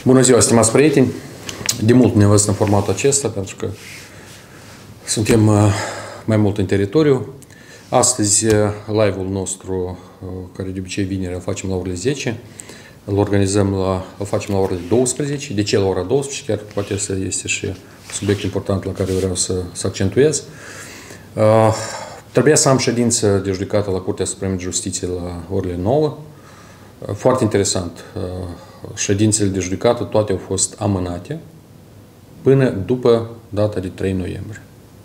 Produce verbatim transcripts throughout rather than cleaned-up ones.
Bună ziua, stimați prieteni! De mult ne văd în formatul acesta, pentru că suntem mai mult în teritoriu. Astăzi, live-ul nostru, care de obicei vineri, îl facem la orele zece, îl organizăm la, îl facem la orele douăsprezece. De ce la ora douăsprezece? Chiar poate să este și un subiect important la care vreau să, să accentuez. Uh, trebuia să am ședință de judecată la Curtea Supremă de Justiție la orele nouă. Uh, foarte interesant. Uh, ședințele de judecată toate au fost amânate până după data de trei noiembrie.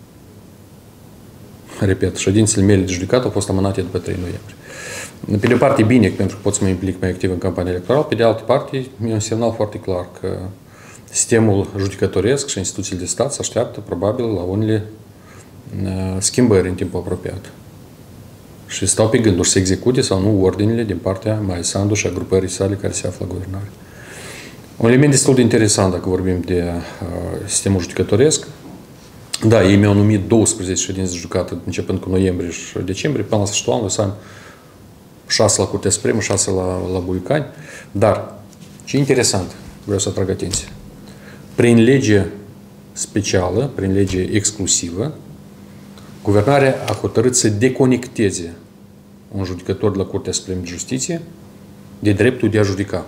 Repet, ședințele mele de judecată au fost amânate după trei noiembrie. Pe de o parte, bine, pentru că pot să mă implic mai activ în campania electorală, pe de altă parte, e un semnal foarte clar că sistemul judecătoresc și instituțiile de stat se așteaptă, probabil, la unele schimbări în timpul apropiat. Și stau pe gânduri să execute sau nu ordinele din partea Maia Sandu și a grupării sale care se află la guvernare. Un element destul de interesant dacă vorbim de uh, sistemul judecătoresc. Da, ei mi-au numit douăsprezece ședințe de judecată începând cu noiembrie și decembrie, până la sfârșitul anului să am șase la Curtea Supremă, șase la, la Buicani. Dar, ce interesant, vreau să atrag atenție, prin lege specială, prin lege exclusivă, guvernarea a hotărât să deconecteze un judecător de la Curtea Supremă de Justiție de dreptul de a judeca.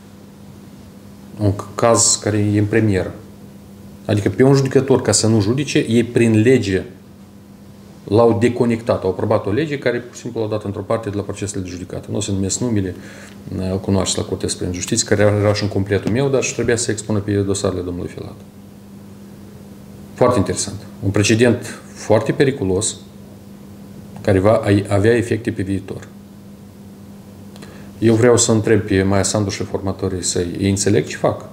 Un caz care e în premieră. Adică pe un judecător, ca să nu judece, ei prin lege l-au deconectat, au aprobat o lege care pur și simplu l-au dat într-o parte de la procesele de judecată. Nu o să numesc numele, îl cunoașteți la Curtea Supremă de Justiție, care era și în completul meu, dar și trebuia să expună pe dosarele domnului Filat. Foarte interesant. Un precedent foarte periculos, care va avea efecte pe viitor. Eu vreau să întreb pe Maia Sandu și formatorii săi, ei înțeleg ce fac?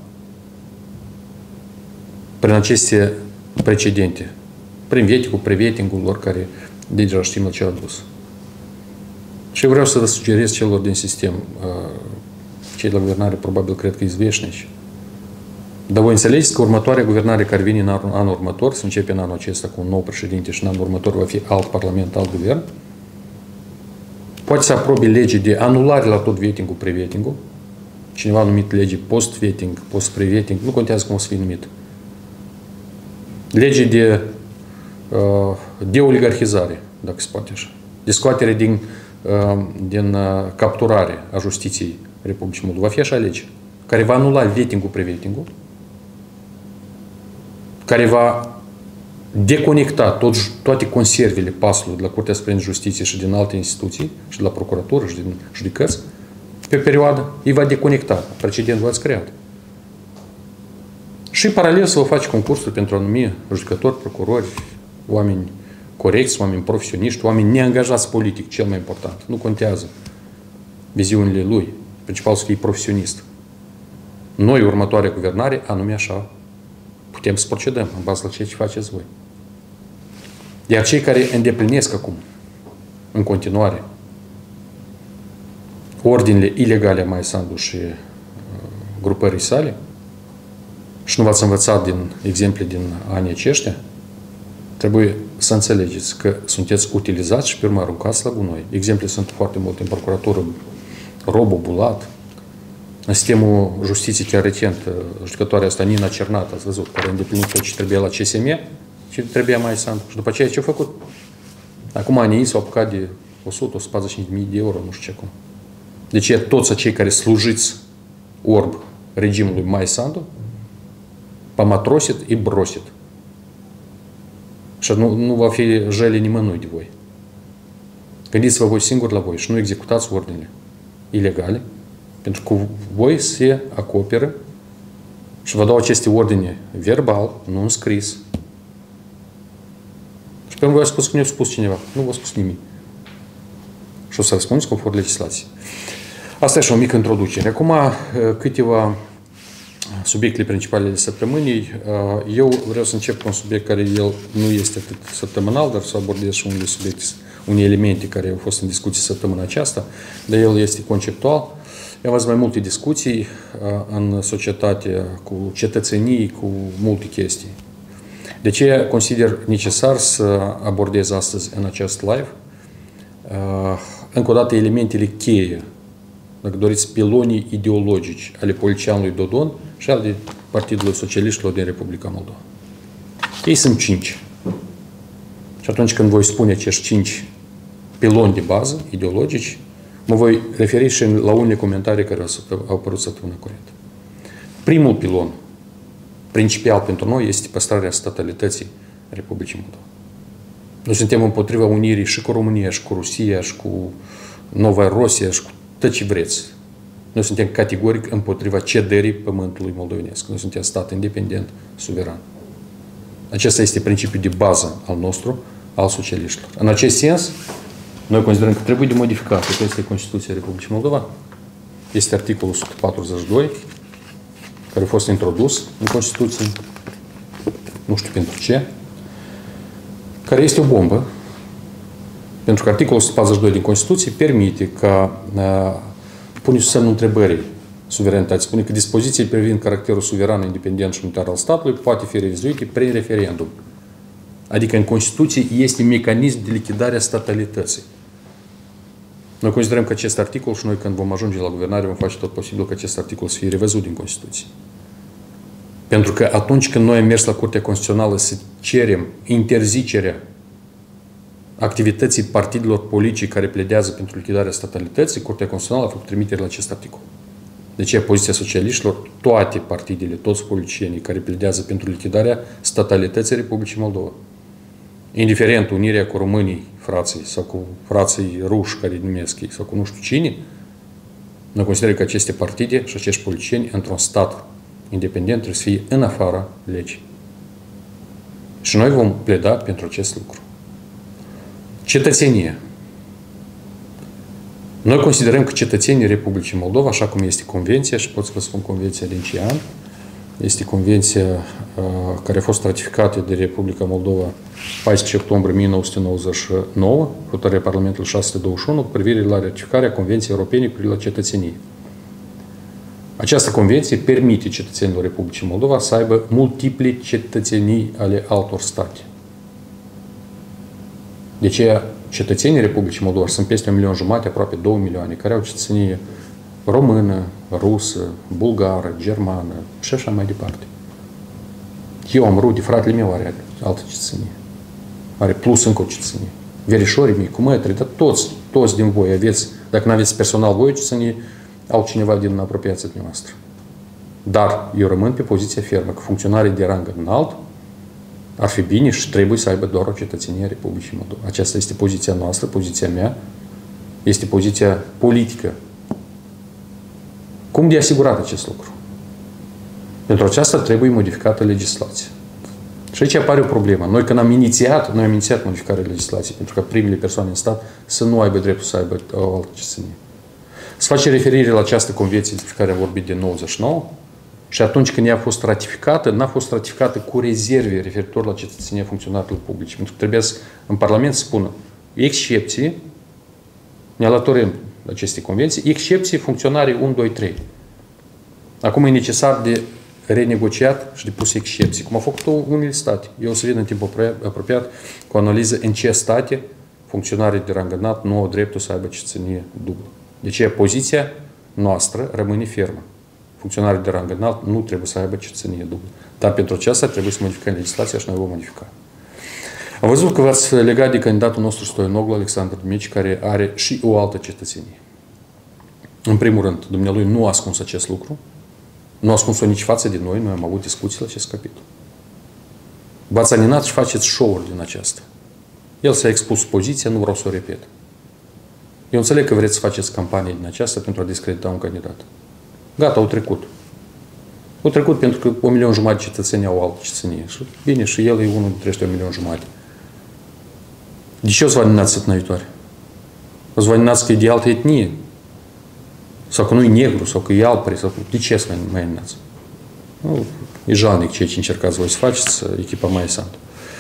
Prin aceste precedente, prin veticul, prevetingul lor, care deja știm la ce a dus. Și vreau să vă sugerez celor din sistem, cei la guvernare probabil cred că izveșnici, dar voi înțelegeți că următoarea guvernare care vine în anul următor, să începe în anul acesta cu un nou președinte și în anul următor va fi alt parlament, alt guvern, poate să aprobe lege de anulare la tot vetingul, prevetingul, cineva a numit lege post-veting, post-preveting, nu contează cum o să fie numit. Lege de uh, deoligarhizare, dacă se poate așa. De scoatere din, uh, din uh, capturare a justiției Republicii Moldova. Va fi așa lege, care va anula vetingul, prevetingul, care va deconecta tot, toate conservele pasului de la Curtea Supremă de Justiție și din alte instituții, și de la procuratură și din judecăți, pe perioadă, îi va deconecta. Precedentul v-ați creat. Și paralel să vă faci concursuri pentru a numi judecători, procurori, oameni corecți, oameni profesioniști, oameni neangajați politic, cel mai important. Nu contează viziunile lui. Principal să fie profesionist. Noi, următoarea guvernare, anume așa, putem să procedăm în bază la ceea ce faceți voi. Iar cei care îndeplinesc acum, în continuare, ordinele ilegale a Maia Sandu și uh, grupării sale, și nu v-ați învățat din exemple din anii aceștia, trebuie să înțelegeți că sunteți utilizați și pe urmă aruncați la gunoi. Exemple sunt foarte multe în procuratură, Robo, Bulat, în sistemul justiției chiar recent, judecătoarea asta, Nina Cernat, ați văzut, care a îndeplinit tot ce trebuia la C S M, ce trebuia Maia Sandu. Și după aceea ce a făcut? Acum anii s-au apucat de o sută - o sută patruzeci și cinci de mii de euro, nu știu ce acum. Deci toți acei care slujiți orb regimului Maia Sandu, pamatrosit и бросит. Și nu, nu va fi jale nimănui de voi. Gândiți-vă voi singuri la voi și nu executați ordinele ilegale, pentru că voi se acoperă și vă dau aceste ordine verbal, nu în scris. Și pe urmă v-a spus că ne-a spus cineva. Nu v-a spus nimic. Și o să răspundeți conform legislației. Asta e și o mică introducere. Acum câteva subiectele principale ale săptămânii. Eu vreau să încep cu un subiect care el nu este atât săptămânal, dar să abordez și unele subiecte, unele elemente care au fost în discuție săptămâna aceasta, dar el este conceptual. Eu am văzut mai multe discuții în societate cu cetățenii, cu multe chestii. De aceea consider necesar să abordez astăzi în acest live încă o dată elementele cheie dacă doriți, pilonii ideologici ale politicianului Dodon și ale Partidului Socialiștilor din Republica Moldova. Ei sunt cinci. Și atunci când voi spune acești cinci piloni de bază, ideologici, mă voi referi și la unele comentarii care au apărut săptămâna curentă. Primul pilon principal pentru noi este păstrarea statalității Republicii Moldova. Noi suntem împotriva unirii și cu România, și cu Rusia, și cu Nova Rosia, și cu tot ce vreți. Noi suntem categoric împotriva cederii pământului moldovenesc. Noi suntem stat independent, suveran. Acesta este principiul de bază al nostru, al socialiștilor. În acest sens, noi considerăm că trebuie de modificat. Asta este Constituția Republicii Moldova. Este articolul o sută patruzeci și doi, care a fost introdus în Constituție, nu știu pentru ce, care este o bombă, pentru că articolul o sută patruzeci și doi din Constituție permite ca, pune sub semnul întrebării suveranității, spune că dispoziții privind caracterul suveran, independent și unitar al statului poate fi revizuite prin referendum. Adică în Constituție este mecanism de lichidare a statalității. Noi considerăm că acest articol și noi când vom ajunge la guvernare vom face tot posibil ca acest articol să fie revăzut din Constituție. Pentru că atunci când noi am mers la Curtea Constituțională să cerem interzicerea activității partidelor politice care pledează pentru lichidarea statalității, Curtea Constituțională a făcut trimitere la acest articol. De aceea poziția socialiștilor, toate partidele, toți politicienii care pledează pentru lichidarea statalității Republicii Moldova, indiferent unirea cu românii, frații, sau cu frații ruși care îi numesc ei, sau cu nu știu cine, noi considerăm că aceste partide și acești politicieni, într-un stat independent, trebuie să fie în afara legii. Și noi vom pleda pentru acest lucru. Cetățenie. Noi considerăm că cetățenii Republicii Moldova, așa cum este convenția, și pot să vă spun convenția din ce an, este convenția uh, care a fost ratificată de Republica Moldova paisprezece octombrie o mie nouă sute nouăzeci și nouă, hotărârea Parlamentului șase sute douăzeci și unu, cu privire la ratificarea Convenției Europene cu privire la cetățenie. Această convenție permite cetățenilor Republicii Moldova să aibă multiple cetățenii ale altor state. De aceea, cetățenii Republicii Moldova sunt peste un milion jumate, aproape două milioane, care au cetățenie română, rusă, bulgară, germană și așa mai departe. Eu am rude, fratele meu are altă cetățenie. Are plus încă o cetățenie. Verișorii mei, cu mătri, dar toți, toți din voi aveți, dacă nu aveți personal voi o cetățenie, altcineva din apropiația dumneavoastră. Dar eu rămân pe poziția fermă, că funcționarii de rang înalt ar fi bine și trebuie să aibă doar o cetățenie a Republicii Moldova. Aceasta este poziția noastră, poziția mea, este poziția politică. Cum de asigurat acest lucru? Pentru aceasta trebuie modificată legislația. Și aici apare o problemă. Noi când am inițiat, noi am inițiat modificarea legislației, pentru că primele persoane în stat să nu aibă dreptul să aibă o altă cetățenie. Se face referire la această convenție despre care am vorbit de nouăzeci și nouă și atunci când ea a fost ratificată, n-a fost ratificată cu rezerve referitor la cetățenia funcționarilor publici. Pentru că trebuia să, în Parlament să spună excepții, ne alăturăm aceste convenții, excepții funcționarii unu, doi, trei. Acum e necesar de renegociat și de pus excepții, cum au făcut unele state. Eu o să vin în timp apropiat cu o analiză în ce state funcționarii de rang înalt nu au dreptul să aibă cetățenie dublă. De aceea poziția noastră rămâne fermă. Funcționarii de rang înalt nu trebuie să aibă cetățenie dublă. Dar pentru aceasta trebuie să modificăm legislația și noi vom modifica. Am văzut că v-ați legat de candidatul nostru Stoianoglu, Alexandru Dmici, care are și o altă cetățenie. În primul rând, dumnealui nu a ascuns acest lucru, nu a ascuns-o nici față de noi, noi am avut discuții la acest capitol. V-ați aninat și faceți show-uri din aceasta. El s-a expus poziția, nu vreau să o repet. Eu înțeleg că vreți să faceți campanie din aceasta pentru a discredita un candidat. Gata, au trecut. Au trecut pentru că un milion jumătate cetățenii au altă cetățenie. Și bine, și el e unul dintre ăștia un milion jumătate. De ce o să vă aninați săptămâna viitoare? O să vă aninați că e de altă etnie? Sau că nu e negru, sau că e alpre, sau de ce să vă mai aninați? Nu, e jalnic ceea ce încercați voi să faceți, echipa mai santă.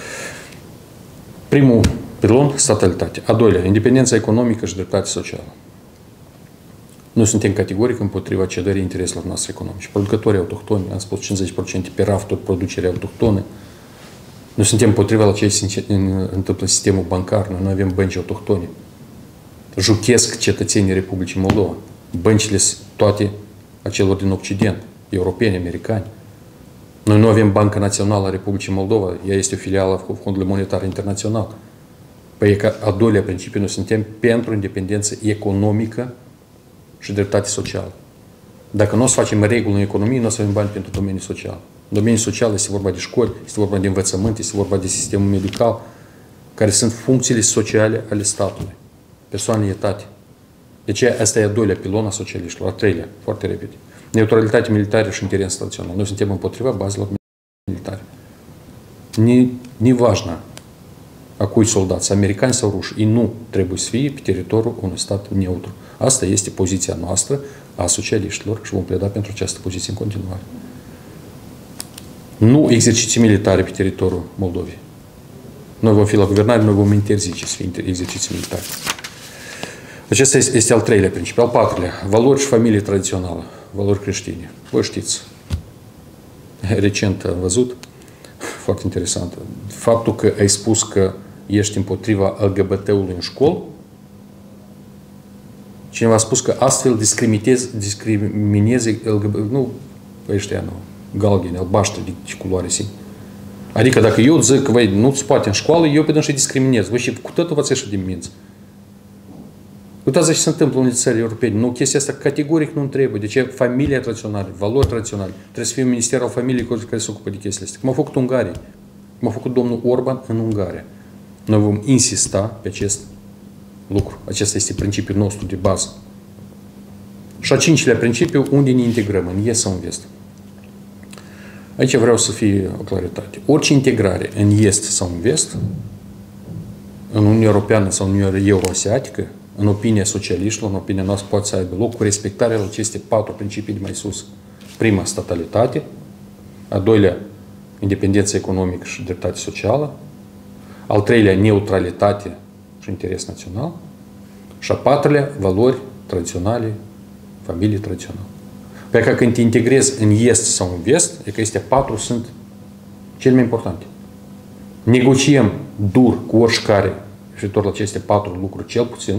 Primul pilon, statalitate. A doilea, independența economică și dreptate socială. Noi suntem categoric împotriva cedării intereselor noastre economice. Producătorii autohtoni, am spus cincizeci la sută pe raft, tot producerea autohtone. Noi suntem împotriva la ce se întâmplă în sistemul bancar. Noi nu avem bănci autohtone. Juchesc cetățenii Republicii Moldova. băncile toate acelor din Occident, europeni, americani. Noi nu avem Banca Națională a Republicii Moldova, ea este o filială a Fondului Monetar Internațional. Păi e ca a doilea principiu, noi suntem pentru independență economică și dreptate socială. Dacă nu o să facem reguli în economie, nu o să avem bani pentru domeniul social. În domeniul social este vorba de școli, este vorba de învățământ, este vorba de sistemul medical, care sunt funcțiile sociale ale statului. Persoanele etate. Deci asta e a doilea pilon a socialiștilor, a treilea, foarte repede. Neutralitate militară și interes național. Noi suntem împotriva bazelor militare. Ne важно a cui soldați, americani sau ruși, ei nu trebuie să fie pe teritoriul unui stat neutru. Asta este poziția noastră a socialiștilor și vom pleda pentru această poziție în continuare. Nu exerciții militare pe teritoriul Moldovei. Noi vom fi la guvernare, noi vom interzice să fie exerciții militare. Acesta este al treilea principiu. Al patrulea, valori și familie tradițională, valori creștine. Vă știți, recent am văzut, foarte interesant, faptul că ai spus că ești împotriva L G B T-ului în școală, cineva a spus că astfel discrimineze L G B T, nu, ăștia nu, galbeni, albaștri, de ce culoare simt. Adică dacă eu zic că nu-ți poate în școală, eu pe și discriminez. Voi și cu totul v-ați ieșit din minți. Uitați ce se întâmplă în unele țări europene. Nu, chestia asta categoric nu trebuie. De ce? Familia tradițională, valori tradiționale. Trebuie să fie un minister al familiei care se ocupă de chestiile astea. Cum a făcut Ungaria. Cum a făcut domnul Orban în Ungaria. Noi vom insista pe acest lucru. Acesta este principiul nostru de bază. Și a cincilea principiu, unde ne integrăm, în est sau în vest. Aici vreau să fie o claritate. Orice integrare în est sau în vest, în Uniunea Europeană sau în Uniunea Euroasiatică, în opinia socialiștilor, în opinia noastră, poate să aibă loc cu respectarea la aceste patru principii de mai sus. Prima, statalitate. A doilea, independență economică și dreptate socială. Al treilea, neutralitate și interes național. Și a patrulea, valori tradiționale, familie tradițională. Pentru că când te integrezi în est sau în vest, e că acestea patru sunt cele mai importante. Negociem dur cu oricare referitor la aceste patru lucruri, cel puțin.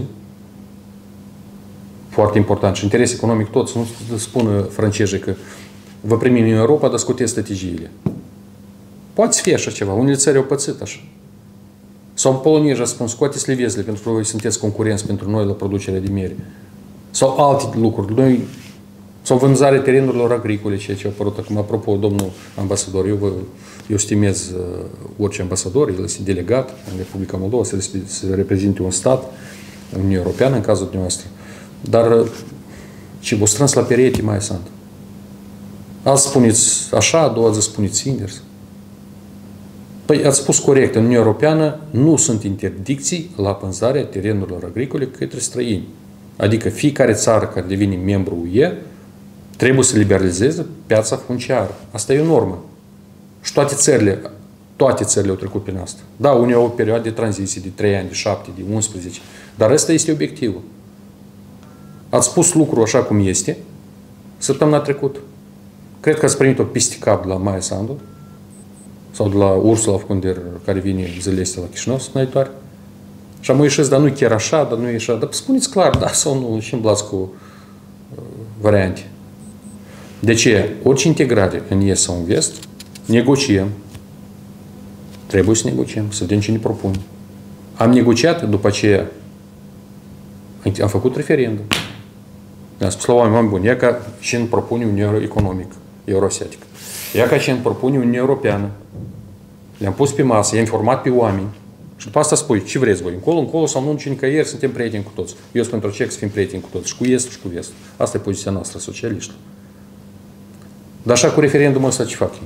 Foarte important. Și interes economic tot, să nu spună francezii că vă primim în Europa, dar scoteți strategiile. Poate fi așa ceva. Unele țări au pățit așa. Sau polonezii spun, scoateți livezile pentru că voi sunteți concurenți pentru noi la producerea de miere. Sau alte lucruri. Noi, sau vânzarea terenurilor agricole, ceea ce a apărut acum. Apropo, domnul ambasador, eu, vă, eu stimez uh, orice ambasador, el este delegat în Republica Moldova, să, să reprezinte un stat, Uniunea Europeană, în cazul dumneavoastră. Dar ce vă strâns la perete mai sunt. Azi spuneți așa, a doua zi spuneți invers. Păi ați spus corect, în Uniunea Europeană nu sunt interdicții la pânzarea terenurilor agricole către străini. Adică fiecare țară care devine membru U E trebuie să liberalizeze piața funciară. Asta e o normă. Și toate țările, toate țările au trecut prin asta. Da, unii au o perioadă de tranziție de trei ani, de șapte, de unsprezece. Dar ăsta este obiectivul. Ați spus lucrul așa cum este săptămâna trecută. Cred că ați primit o peste cap de la Maia Sandu sau de la Ursula von der, care vine zilele astea la Chișinău săptămâna viitoare. Și am ieșit, dar nu chiar așa, dar nu e așa. Dar spuneți clar, da sau nu, și îmblați cu uh, variante. De ce? Orice integrare în est sau în vest, negociem. Trebuie să negociem, să vedem ce ne propun. Am negociat, după aceea am făcut referendum. Am spus la oameni, oameni buni, ia ca și îmi propune Uniunea Economică, Euroasiatică. Ia ca și îmi propune Uniunea Europeană. Le-am pus pe masă, i-am informat pe oameni. Și după asta spui, ce vreți voi, încolo, încolo sau nu, nici nicăieri, suntem prieteni cu toți. Eu sunt pentru ce să fim prieteni cu toți, și cu est și cu vest. Asta e poziția noastră, socialiștilor. Dar așa cu referendumul ăsta ce fac ei?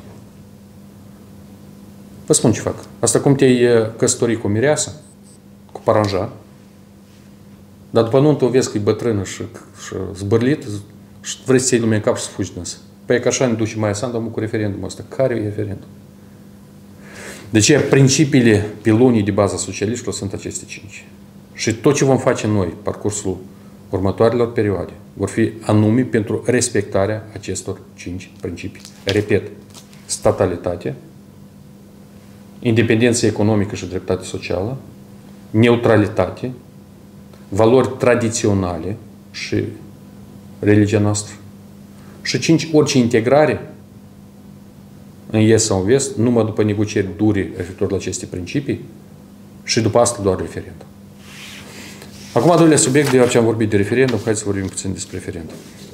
Vă spun ce fac. Asta cum te-ai căsătorit cu o mireasă, cu paranja, dar după nuntă o vezi că e bătrână și, și zbârlit și vrei să iei lumea în cap și să fugi dânsă. Păi că așa ne duce Maia Sandu cu referendumul ăsta. Care e referendum? Deci principiile pilonii de bază socialiștilor sunt aceste cinci. Și tot ce vom face noi, parcursul următoarelor perioade, vor fi anume pentru respectarea acestor cinci principii. Repet, statalitate, independență economică și dreptate socială, neutralitate, valori tradiționale și religia noastră. Și cinci, orice integrare în est sau în vest, numai după negocieri dure referitor la aceste principii și după asta doar referendum. Acum, al doilea subiect, de ce am vorbit de referendum, hai să vorbim puțin despre referendum.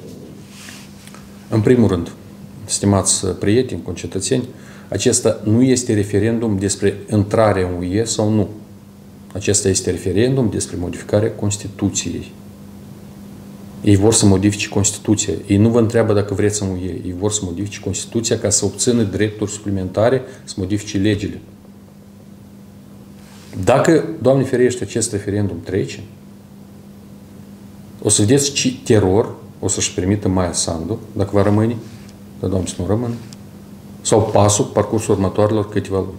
În primul rând, stimați prieteni, concetățeni, acesta nu este referendum despre intrarea în U E sau nu. Acesta este referendum despre modificarea Constituției. Ei vor să modifice Constituția. Ei nu vă întreabă dacă vreți să U E. Ei vor să modifice Constituția ca să obțină drepturi suplimentare, să modifice legile. Dacă, Doamne ferește, acest referendum trece, o să vedeți ce teror o să-și permită Maia Sandu, dacă va rămâne, dar Doamne să nu rămână, sau pasul, parcursul următoarelor câteva luni.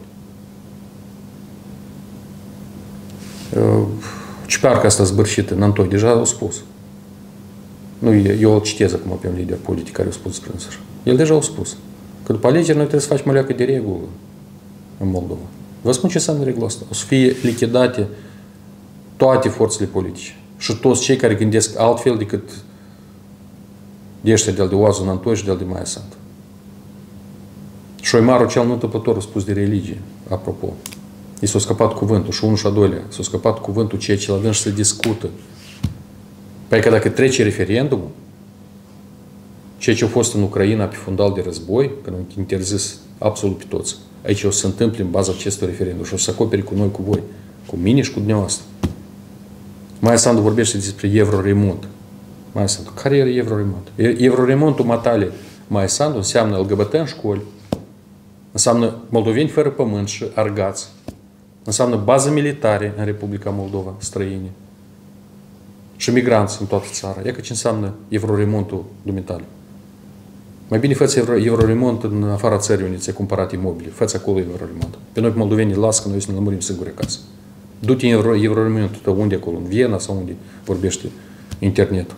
Ce parcă asta zbârșită, Nantoi, deja au spus. Nu, eu îl citez acum pe un lider politic care a spus despre însăși. El deja a spus că după alegeri noi trebuie să facem o leacă de regulă în Moldova. Vă spun ce înseamnă regula asta. O să fie lichidate toate forțele politice și toți cei care gândesc altfel decât de ăștia de-al de Oazu Nantoi și de-al de Maia Sandu. Șoimarul cel întâmplător a spus de religie, apropo. I s-a scăpat cuvântul și unul și a doilea. S-a scăpat cuvântul ceea ce l-avem și se discută. Păi că dacă trece referendumul, ceea ce a fost în Ucraina pe fundal de război, când au interzis absolut pe toți, aici o să se întâmple în baza acestui referendum și o să se acopere cu noi, cu voi, cu mine și cu dumneavoastră. Maia Sandu vorbește despre Evroremont. Maia Sandu, care e Evroremont? Evroremontul matale Maia Sandu înseamnă L G B T în școli, înseamnă moldoveni fără pământ și argați, înseamnă bază militare în Republica Moldova, străine, și migranți în toată țara. Ia că ce înseamnă Evroremontul dumitale. Mai bine fă-ți Evroremont în afara țării unde ți-ai cumpărat imobile. Fă-ți acolo Evroremont. Pe noi, pe moldovenii, las că noi să ne lămurim singuri acasă. Du-te în Evroremontul tău, unde acolo? În Viena sau unde vorbește internetul.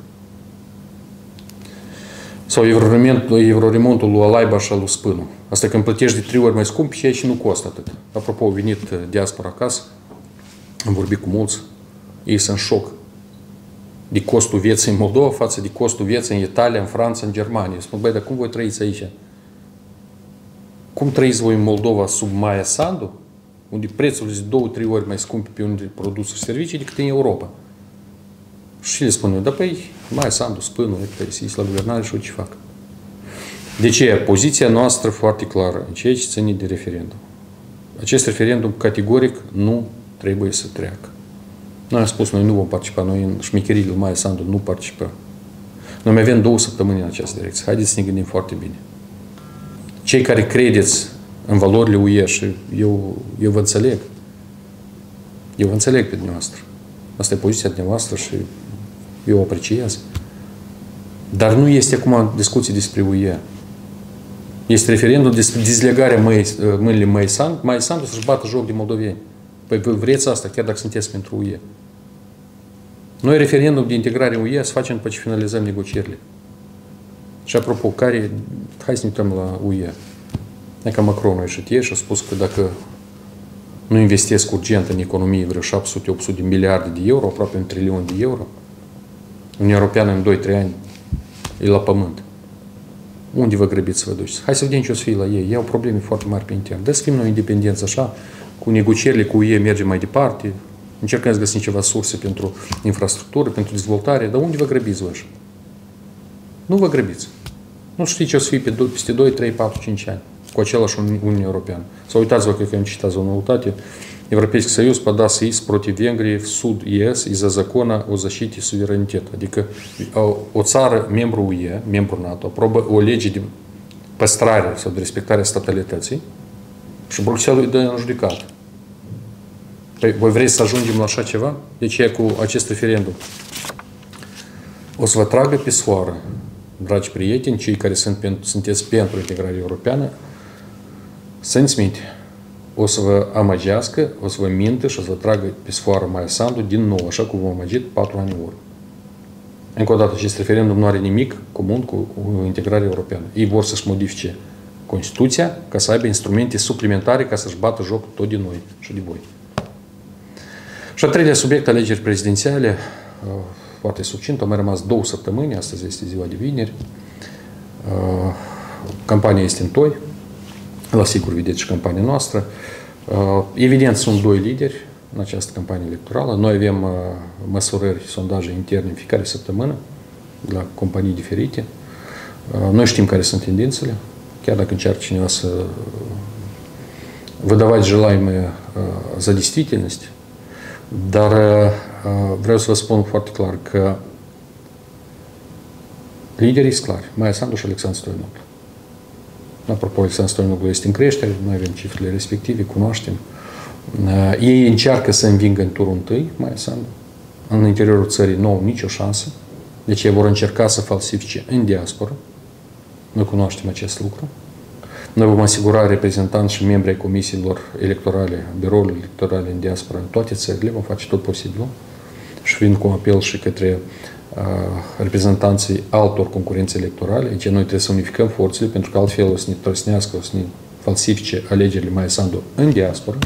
Sau Evroremontul, Evroremontul lui Alaiba și al lui Spânu. Asta când plătești de trei ori mai scump și aici nu costă atât. Apropo, au venit diaspora acasă, am vorbit cu mulți, ei sunt în șoc de costul vieții în Moldova față de costul vieții în Italia, în Franța, în Germania. Spun, băi, dar cum voi trăiți aici? Cum trăiți voi în Moldova sub Maia Sandu, unde prețul este două, trei ori mai scump pe unele produse și servicii decât în Europa? Și le spun eu, da, păi, Maia Sandu, Spânul, ei la guvernare și ce fac. De ce? Poziția noastră foarte clară în ceea ce ține de referendum. Acest referendum categoric nu trebuie să treacă. Noi am spus, noi nu vom participa, noi în șmecherile lui Maia Sandu nu participăm. Noi mai avem două săptămâni în această direcție. Haideți să ne gândim foarte bine. Cei care credeți în valorile U E și eu, eu vă înțeleg. Eu vă înțeleg pe dumneavoastră. Asta e poziția dumneavoastră și eu o apreciez. Dar nu este acum discuție despre U E. Este referendum despre dezlegarea mâinile Maia Sandu, Maia Sandu să-și bată joc de moldoveni. Păi voi vreți asta, chiar dacă sunteți pentru U E. Noi referendum de integrare U E să facem după ce finalizăm negocierile. Și apropo, care, hai să ne uităm la U E. Dacă Macron a ieșit ieri și a spus că dacă nu investesc urgent în economie vreo șapte sute opt sute de miliarde de euro, aproape un trilion de euro, Uniunea Europeană în doi trei ani e la pământ. Unde vă grăbiți să vă duceți? Hai să vedem ce o să fie la ei. Ei au probleme foarte mari pe intern. Dă să fim noi independenți așa, cu negocierile cu U E mergem mai departe, încercăm să găsim ceva surse pentru infrastructură, pentru dezvoltare, dar unde vă grăbiți vă așa? Nu vă grăbiți. Nu știți ce o să fie peste doi, trei, patru, cinci ani cu același Uniune Europeană. Sau uitați-vă, cred că am citat o noutate, Европейский Союз подаст иск против Венгрии в суд ЕС из-за закона о защите суверенитета. Adică o țară, membru U E, membru NATO, aprobă o lege de păstrare sau de respectare a statalității și Bruxelles îi dă în judecată. Păi, voi vreți să ajungem la așa ceva? Deci e cu acest referendum. O să vă tragă pe soară, dragi prieteni, cei care sunt, sunteți pentru integrarea europeană, țineți minte, o să vă amăgească, o să vă mintă și o să vă tragă pe sfoară Maia Sandu din nou, așa cum v-am amăgit patru ani în urmă. Încă o dată, acest referendum nu are nimic comun cu, cu integrarea europeană. Ei vor să-și modifice Constituția ca să aibă instrumente suplimentare ca să-și bată joc tot de noi și de voi. Și al treilea subiect, alegeri prezidențiale, foarte succint, au mai rămas două săptămâni, astăzi este ziua de vineri. Campania este în toi, la sigur vedeți și campania noastră. Evident, sunt doi lideri în această campanie electorală. Noi avem măsurări, sondaje interne în fiecare săptămână, la companii diferite. Noi știm care sunt tendințele, chiar dacă încearcă cineva să выдавать желаемое за действительность, dar vreau să vă spun foarte clar că liderii sunt clari, Maia Sandu și Alexandru Stoianoglu. Apropo, Alexandru Stoianoglu este în creștere, noi avem cifrele respective, cunoaștem. Ei încearcă să învingă în turul întâi, Maia Sandu. În interiorul țării nu au nicio șansă, deci ei vor încerca să falsifice în diaspora. Noi cunoaștem acest lucru. Noi vom asigura reprezentanți și membri ai comisiilor electorale, biroului electorale în diaspora, în toate țările, vom face tot posibil. Și vin cu un apel și către uh, reprezentanții altor concurențe electorale. Deci noi trebuie să unificăm forțele, pentru că altfel o să ne trăsnească, o să ne falsifice alegerile Maia Sandu în diaspora.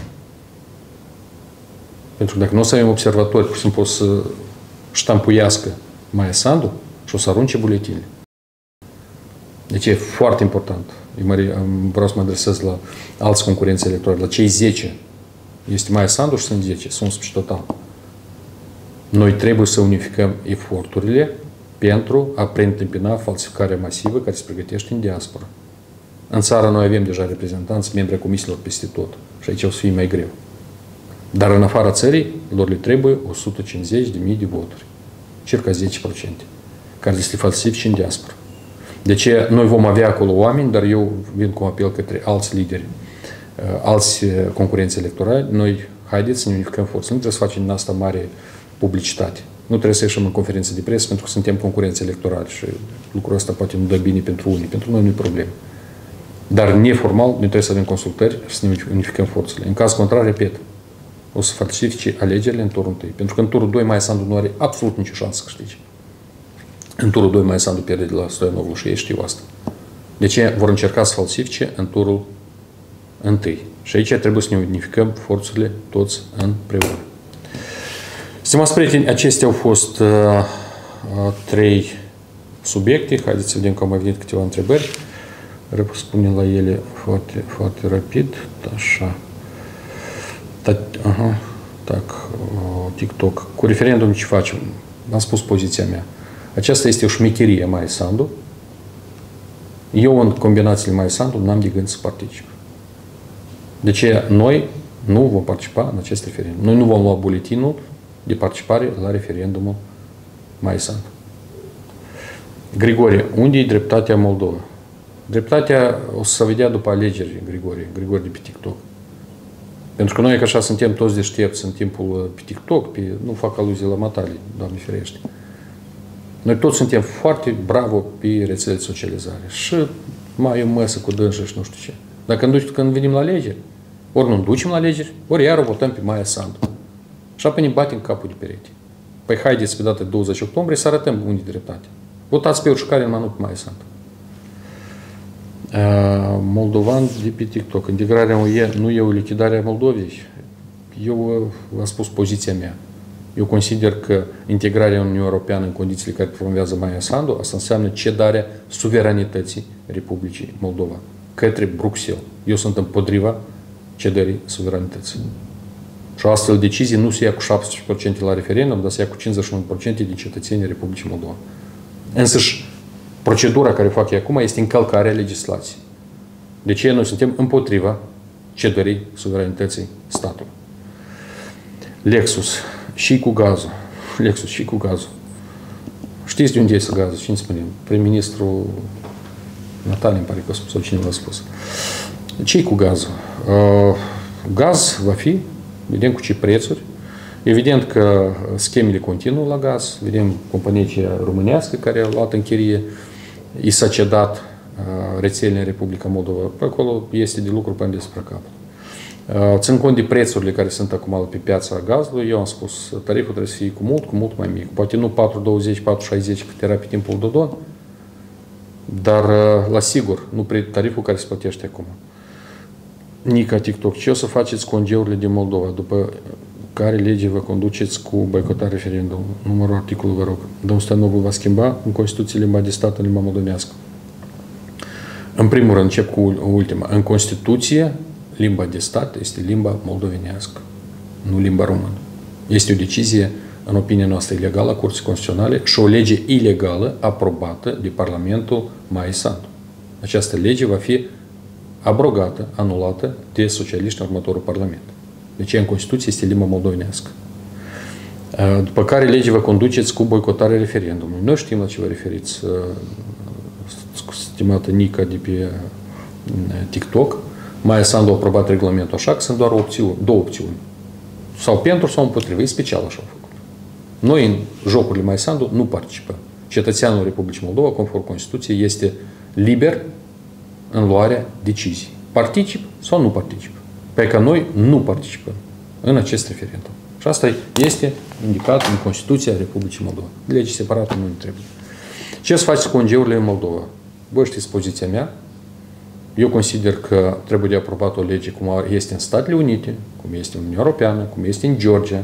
Pentru că dacă nu o să avem observatori, pur și simplu o să ștampuiască Maia Sandu și o să arunce buletinile. Deci e foarte important. Vreau să mă adresez la alți concurenți electorali, la cei zece. Este Maia Sandu și sunt zece, sunt unsprezece total. Noi trebuie să unificăm eforturile pentru a preîntâmpina falsificarea masivă care se pregătește în diaspora. În țară noi avem deja reprezentanți, membri ai comisiilor peste tot. Și aici o să fie mai greu. Dar în afara țării, lor le trebuie o sută cincizeci de mii de voturi. Circa zece la sută. Care se falsifice în diaspora. De ce noi vom avea acolo oameni, dar eu vin cu un apel către alți lideri, alți concurenți electorali. Noi, haideți să ne unificăm forțe. Nu trebuie să facem din asta mare publicitate. Nu trebuie să ieșim în conferințe de presă pentru că suntem concurenți electorali și lucrul ăsta poate nu dă bine pentru unii. Pentru noi nu e problemă. Dar neformal, noi trebuie să avem consultări și să ne unificăm forțele. În caz contrar, repet, o să falsifice alegerile în turul întâi. Pentru că în turul doi Maia Sandu nu are absolut nicio șansă să câștige. În turul doi Maia Sandu pierde de la Stoianoglu și ei știu asta. De ce vor încerca să falsifice în turul întâi? Și aici trebuie să ne unificăm forțele toți împreună. Stimați prieteni, acestea au fost uh, uh, trei subiecte. Haideți să vedem că au mai venit câteva întrebări. Răspunem la ele foarte, foarte rapid. Așa. Aha. Так, TikTok. Cu referendum ce facem? Am spus poziția mea. Aceasta este o șmecherie Maia Sandu. Eu, în combinațiile Maia Sandu, n-am de gând să particip. De ce noi nu vom participa în acest referendum? Noi nu vom lua buletinul de participare la referendumul Maia Sandu. Grigore, unde e dreptatea Moldova? Dreptatea o să se vedea după alegeri, Grigore, Grigore de pe TikTok. Pentru că noi, că așa, suntem toți deștepți în timpul pe TikTok, pe, nu fac aluzie la matale, Doamne ferește. Noi toți suntem foarte bravo pe rețele de socializare. Și mai e măsă cu dânsă și nu știu ce. Dacă când venim la alegeri, ori nu ducem la alegeri, ori iar o votăm pe Maia Sandu. Și apoi ne batem capul de perete. Păi haideți pe data douăzeci octombrie să arătăm unde e dreptate. Votați pe urșcare, numai nu pe Maia Sandu. Moldovan de pe TikTok. Integrarea U E nu e o lichidare a Moldovei. Eu v-am spus poziția mea. Eu consider că integrarea în Uniunea Europeană în condițiile care promovează Maia Sandu, asta înseamnă cedarea suveranității Republicii Moldova către Bruxelles. Eu sunt împotriva cedării suveranității. Și o astfel decizie nu se ia cu șaptesprezece la sută la referendum, dar se ia cu cincizeci și unu la sută de cetățenii Republicii Moldova. Însăși, procedura care o fac ei acum este încălcarea legislației. De ce noi suntem împotriva cedării suveranității statului? Lexus și cu gazul. Lexus și cu gazul. Știți de unde este gazul? Cine spune? Prim-ministru Natalia, îmi pare că a spus, sau cineva a spus. Ce-i cu gazul? Uh, gaz va fi, vedem cu ce prețuri. Evident că schemele continuă la gaz. Vedem compania românească care a luat în chirie, i s-a cedat uh, rețelele în Republica Moldova. Pe acolo este de lucru până despre capăt. Țin cont de prețurile care sunt acum pe piața gazului, eu am spus, tariful trebuie să fie cu mult, cu mult mai mic. Poate nu patru douăzeci, patru șaizeci cât era pe timpul Dodon, dar la sigur, nu tariful care se plătește acum. Nica TikTok, ce o să faceți cu O N G-urile din Moldova? După care lege vă conduceți cu boicotarea referendumului? Numărul articolului, vă rog. Domnul Stoianoglu va schimba în Constituție limba de stat în limba moldovenească. În primul rând, încep cu ultima. În Constituție, limba de stat este limba moldovenească, nu limba română. Este o decizie, în opinia noastră, ilegală a Curții Constituționale și o lege ilegală aprobată de Parlamentul Maia Sandu. Această lege va fi abrogată, anulată de socialiști în următorul Parlament. Deci în Constituție este limba moldovenească. După care lege vă conduceți cu boicotarea referendumului. Noi știm la ce vă referiți, stimată Nica de pe TikTok. Maia Sandu a aprobat regulamentul așa că sunt doar opțiuni, două opțiuni. Sau pentru sau împotrivă. E special așa a făcut. Noi în jocurile Maia Sandu nu participăm. Cetățeanul Republicii Moldova, conform Constituției, este liber în luarea decizii. Particip sau nu particip? Pe că noi nu participăm în acest referendum. Și asta este indicat în Constituția Republicii Moldova. Lege separată nu trebuie. Ce să faceți cu O N G-urile în Moldova? Bă, știți poziția mea. Eu consider că trebuie de aprobat o lege cum este în Statele Unite, cum este în Uniunea Europeană, cum este în Georgia.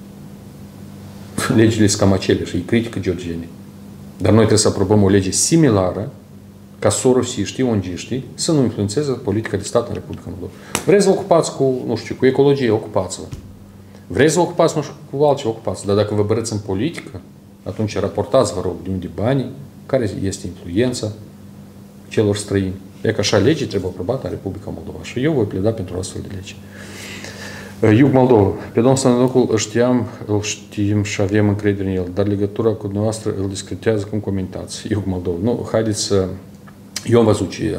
Legile sunt cam acele și îi critică georgienii. Dar noi trebuie să aprobăm o lege similară ca sorosiștii, O N G-știi să nu influențeze politica de stat în Republica Moldova. Vreți să vă ocupați cu, nu știu, cu ecologie, ocupați-vă. Vreți să vă ocupați, nu știu, cu altceva, ocupați. Dar dacă vă bărăți în politică, atunci raportați, vă rog, de unde banii, care este influența celor străini. E că așa lege trebuie aprobată în Republica Moldova. Și eu voi pleda pentru astfel de lege. Iug Moldova. Pe domnul Stoianoglu îl știam, îl știm și avem încredere în el, dar legătura cu dumneavoastră îl discretează. Cum comentați? Iug Moldova. Nu, haideți să... Eu am văzut ce...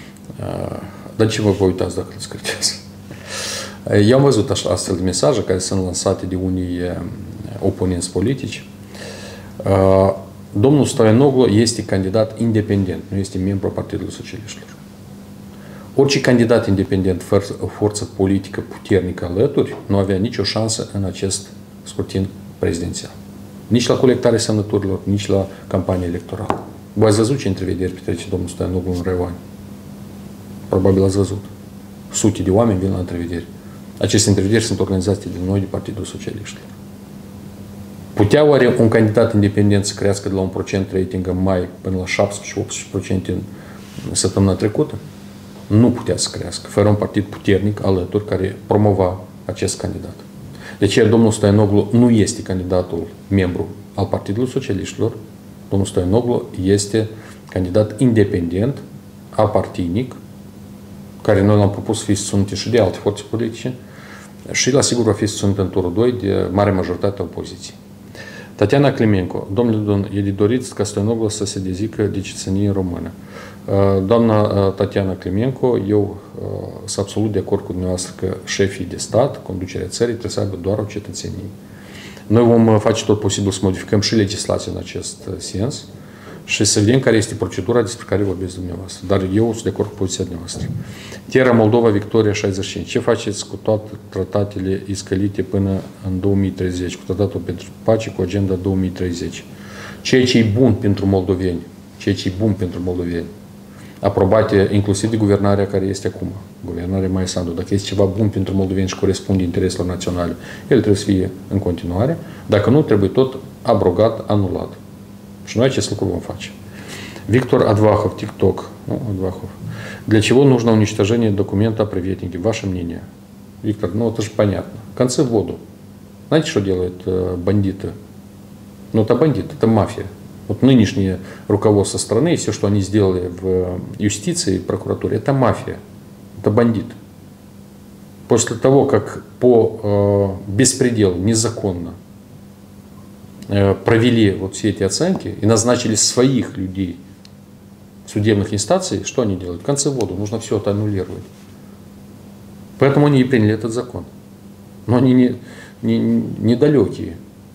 Dar ce vă vă uitați dacă îl discretează? Eu am văzut așa, astfel de mesaje care sunt lansate de unii oponenți politici. Domnul Stoianoglu este candidat independent, nu este membru al Partidului Socialiștilor. Orice candidat independent, fără o forță politică puternică alături, nu avea nicio șansă în acest scrutin prezidențial. Nici la colectarea semnăturilor, nici la campania electorală. Voi ați văzut ce întrevederi petrece domnul Stoianoglu în Reoani? Probabil ați văzut. Sute de oameni vin la întrevederi. Aceste întrevederi sunt organizate de noi, de Partidul Socialiștilor. Putea oare un candidat independent să crească de la un procent rating în mai până la șaptesprezece optsprezece la sută în săptămâna trecută? Nu putea să crească, fără un partid puternic alături care promova acest candidat. De ce domnul Stoianoglu nu este candidatul membru al Partidului Socialiștilor? Domnul Stoianoglu este candidat independent, apartinic, care noi l-am propus să fie susținut și de alte forțe politice și la sigur va fi susținut în turul doi de mare majoritate a opoziției. Tatiana Climenco. Domnule Don, e de dorit ca Stoianoglu să se dezică de cetățenie română. Doamna Tatiana Climenco, eu sunt absolut de acord cu dumneavoastră că șefii de stat, conducerea țării, trebuie să aibă doar o cetățenie. Noi vom face tot posibil să modificăm și legislația în acest sens și să vedem care este procedura despre care vorbiți dumneavoastră. Dar eu sunt de acord cu poziția dumneavoastră. Tierra Moldova, Victoria șaizeci și cinci. Ce faceți cu toate tratatele iscălite până în două mii treizeci, cu tratatul pentru pace, cu agenda două mii treizeci? Ceea ce e bun pentru moldoveni, ceea ce e bun pentru moldoveni, aprobate inclusiv de guvernarea care este acum, guvernarea Maia Sandu. Dacă este ceva bun pentru moldoveni și corespunde intereselor naționale, el trebuie să fie în continuare. Dacă nu, trebuie tot abrogat, anulat. Și noi acest lucru vom face. Victor Advahov, TikTok. Ну, Адвахов. Для чего нужно уничтожение документа о приветнике? Ваше мнение? Виктор, ну это же понятно. Концы в воду. Знаете, что делают э, бандиты? Ну это бандиты, это мафия. Вот нынешнее руководство страны и все, что они сделали в юстиции и прокуратуре, это мафия. Это бандиты. После того, как по э, беспределу, незаконно э, провели вот все эти оценки и назначили своих людей судебных инстанций, что они делают? Концы в воду, нужно все это аннулировать. Поэтому они и приняли этот закон. Но они не, не, недалекие.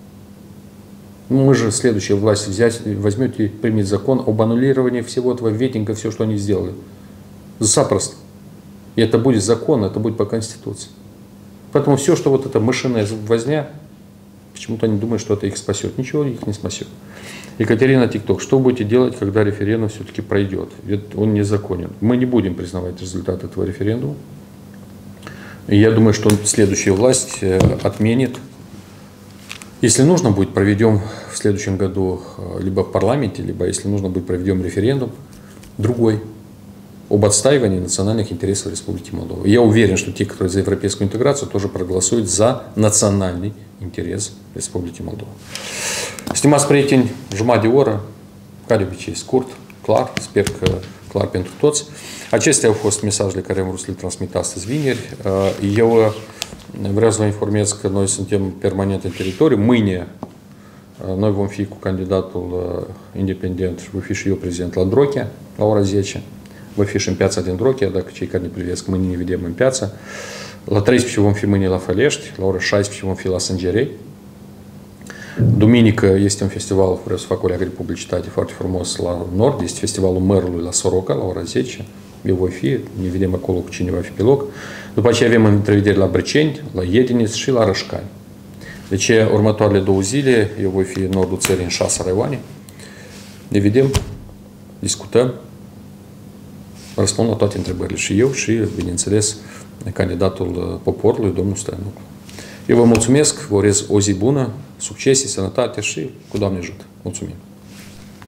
Ну, мы же следующая власть взять, возьмете и примет закон об аннулировании всего этого ветинга, все, что они сделали. Запросто. И это будет закон, это будет по Конституции. Поэтому все, что вот эта мышиная возня, почему-то они думают, что это их спасет. Ничего их не спасет. Екатерина ТикТок. Что будете делать, когда референдум все-таки пройдет? Ведь он незаконен. Мы не будем признавать результат этого референдума. И я думаю, что следующая власть отменит. Если нужно будет, проведем в следующем году либо в парламенте, либо, если нужно будет, проведем референдум другой об отстаивании национальных интересов Республики Молдова. Я уверен, что те, которые за европейскую интеграцию, тоже проголосуют за национальный интерес Республики Молдова. Stimați prieteni, jumătate de oră, ca de obicei scurt, clar, sper că clar pentru toți. Acestea au fost mesajele care am vrut să le transmit astăzi vineri. Eu vreau să vă informez că noi suntem permanent în teritoriu. Mâine noi vom fi cu candidatul independent și voi fi și eu prezent la Drochea, la ora zece. Voi fi și în piața din Drochea, dacă cei care ne privesc mâine ne vedem în piață. La treisprezece vom fi mâine la Fălești, la ora șaisprezece vom fi la Sângerei. Duminică este un festival, vreau să fac o leagă de publicitate foarte frumos la nord, este festivalul mărului la Soroca, la ora zece. Eu voi fi, ne vedem acolo cu cine va fi pe loc. După aceea avem întrevederi la Brăceni, la Iediniț și la Rășcani. Deci următoarele două zile eu voi fi în nordul țării în șase raioane. Ne vedem, discutăm, răspund la toate întrebările și eu și, bineînțeles, candidatul poporului, domnul Stoianoglu. Eu vă mulțumesc, vă urez o zi bună, succes, sănătate și cu Doamne ajută. Mulțumim!